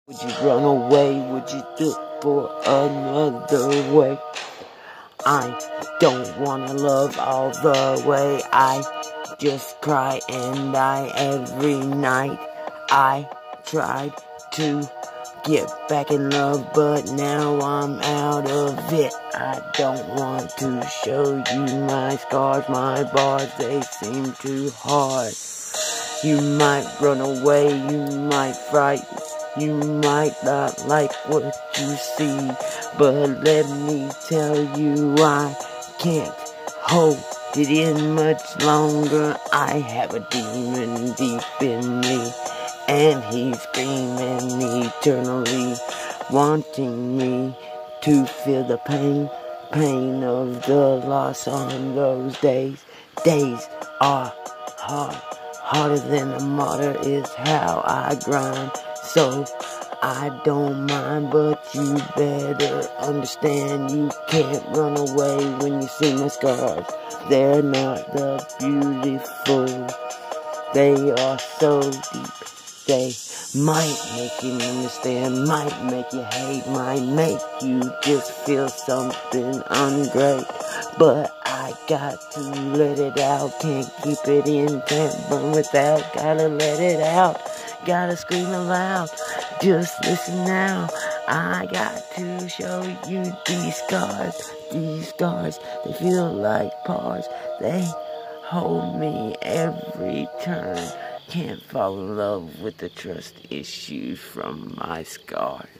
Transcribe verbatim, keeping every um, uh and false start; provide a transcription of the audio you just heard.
Would you run away? Would you look for another way? I don't wanna love all the way. I just cry and die every night. I tried to get back in love, but now I'm out of it. I don't want to show you my scars, my bars, they seem too hard. You might run away, you might frighten, you might not like what you see, but let me tell you I can't hold it in much longer. I have a demon deep in me, and he's screaming eternally, wanting me to feel the pain, pain of the loss on those days. Days are hard, harder than a martyr is how I grind. So I don't mind, but you better understand you can't run away when you see my scars. They're not the beautiful, they are so deep. They might make you understand, might make you hate, might make you just feel something ungreat. But I got to let it out, can't keep it in, can't burn without, gotta let it out, gotta scream aloud. Just listen now, I got to show you these scars, these scars, they feel like bars, they hold me every turn. Can't fall in love with the trust issues from my scars.